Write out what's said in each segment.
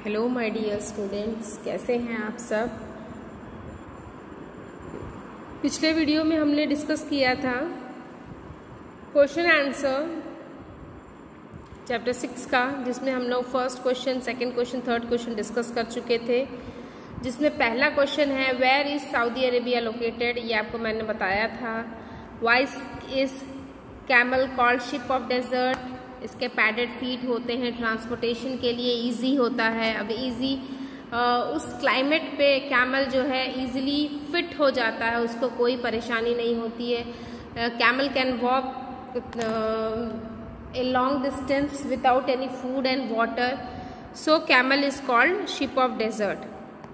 Hello my dear students, कैसे हैं आप सब। पिछले वीडियो में हमने डिस्कस किया था क्वेश्चन आंसर चैप्टर 6 का, जिसमें हम लोग first question, second question, third question discuss कर चुके थे। जिसमें पहला क्वेश्चन है where is Saudi Arabia located, ये आपको मैंने बताया था। Why is camel called ship of desert, इसके पैडेड फीट होते हैं, ट्रांसपोर्टेशन के लिए इजी होता है। अब इजी उस क्लाइमेट पे कैमल जो है इजीली फिट हो जाता है, उसको कोई परेशानी नहीं होती है। Camel can walk a long distance without any food and water, so camel is called ship of desert.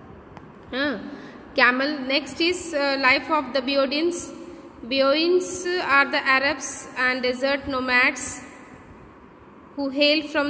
Camel next is life of the Bedouins. Beoins are the Arabs and desert nomads who hail from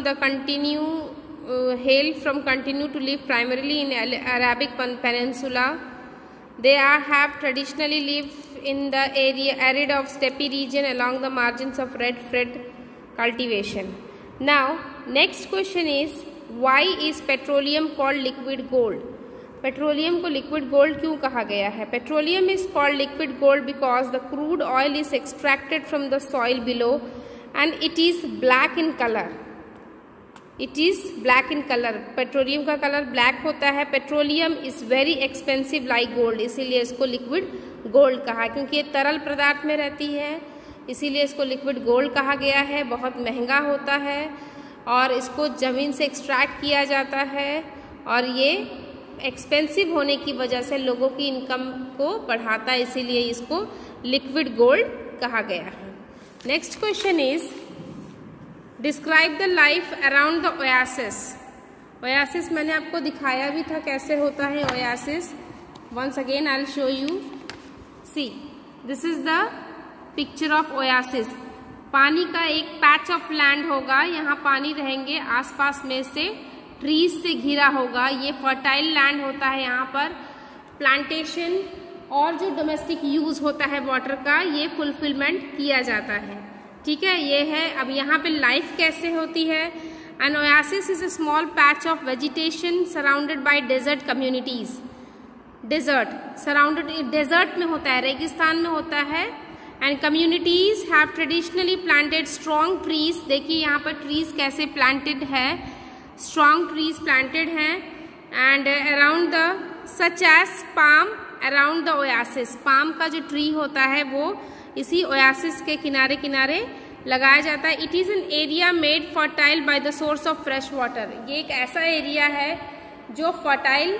continue to live primarily in Arabic Peninsula. They have traditionally lived in the arid of steppe region along the margins of red thread cultivation. Now, next question is why is petroleum called liquid gold? Petroleum को liquid gold क्यों कहा गया है? Petroleum is called liquid gold because the crude oil is extracted from the soil below and it is black in colour. It is black in colour, petroleum का colour black होता है। Petroleum is very expensive like gold, इसीलिए इसको liquid gold कहा, क्योंकि ये तरल पदार्थ में रहती है, इसीलिए इसको लिक्विड गोल्ड कहा गया है। बहुत महंगा होता है और इसको जमीन से एक्सट्रैक्ट किया जाता है, और ये एक्सपेंसिव होने की वजह से लोगों की इनकम को बढ़ाता है, इसीलिए इसको लिक्विड गोल्ड कहा गया है। Next question is describe the life around the oasis. Oasis मैंने आपको दिखाया भी था कैसे होता है oasis. Once again I will show you. See, this is the picture of oasis. पानी का एक पैच ऑफ लैंड होगा, यहाँ पानी रहेंगे, आसपास में से ट्रीज से घिरा होगा। ये फर्टाइल लैंड होता है, यहाँ पर प्लांटेशन और जो डोमेस्टिक यूज होता है वाटर का, ये फुलफिलमेंट किया जाता है। ठीक है, ये है। अब यहाँ पे लाइफ कैसे होती है? An oasis is a small patch of vegetation surrounded by desert communities. Desert surrounded, desert में होता है, रेगिस्तान में होता है। And communities have traditionally planted strong trees. देखिए यहाँ पर ट्रीज कैसे प्लांटेड है, स्ट्रॉन्ग ट्रीज प्लांटेड हैं। And around the such as palm around the oasis. Palm का जो ट्री होता है वो इसी ओयासिस के किनारे किनारे लगाया जाता है। It is an area made fertile by the source of fresh water. ये एक ऐसा एरिया है जो फर्टाइल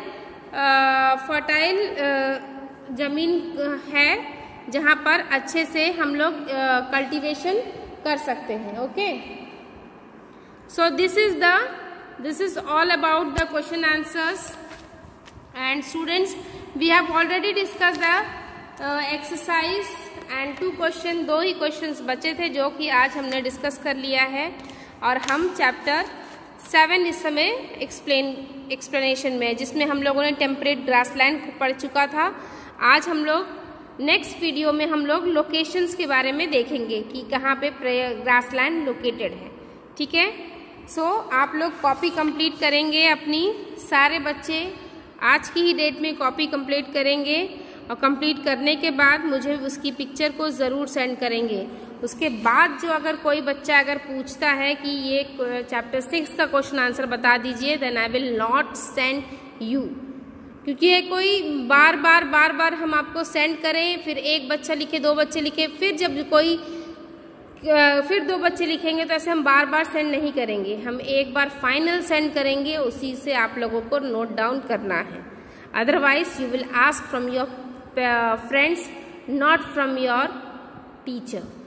जमीन है, जहाँ पर अच्छे से हम लोग कल्टीवेशन कर सकते हैं। Okay, so this is all about the question answers. And students, we have already discussed the exercise and 2 question, 2 ही questions बचे थे जो कि आज हमने डिस्कस कर लिया है, और हम चैप्टर 7 इस समय एक्सप्लेनेशन में, जिसमें हम लोगों ने टेम्परेट ग्रासलैंड पढ़ चुका था। आज हम लोग नेक्स्ट वीडियो में हम लोग लोकेशंस के बारे में देखेंगे कि कहाँ पे ग्रासलैंड लोकेटेड है। ठीक है, सो आप लोग कॉपी कंप्लीट करेंगे अपनी, सारे बच्चे आज की ही डेट में कॉपी कंप्लीट करेंगे, और कंप्लीट करने के बाद मुझे उसकी पिक्चर को ज़रूर सेंड करेंगे। उसके बाद जो अगर कोई बच्चा अगर पूछता है कि ये चैप्टर 6 का क्वेश्चन आंसर बता दीजिए, then I will not send you, क्योंकि ये कोई बार बार हम आपको सेंड करें, फिर एक बच्चा लिखे, 2 बच्चे लिखे, फिर 2 बच्चे लिखेंगे, तो ऐसे हम बार बार सेंड नहीं करेंगे। हम एक बार फाइनल सेंड करेंगे, उसी से आप लोगों को नोट डाउन करना है। Otherwise you will ask from your friends, not from your teacher.